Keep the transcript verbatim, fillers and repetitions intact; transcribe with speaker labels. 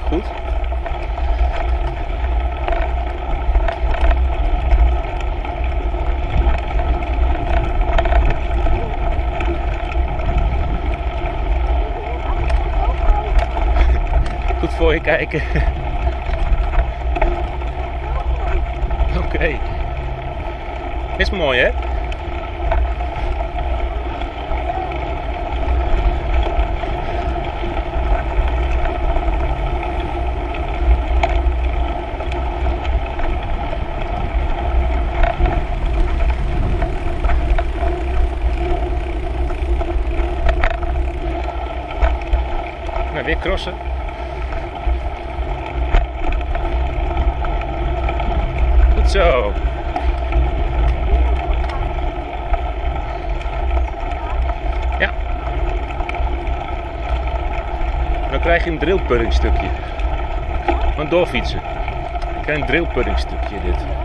Speaker 1: Goed. Goed voor je kijken. Oké. Okay. Is mooi, hè? Nou, weer crossen. Goed zo. Ja. Dan krijg je een drillpudding stukje. Gewoon doorfietsen. Dan krijg je een drillpudding stukje dit.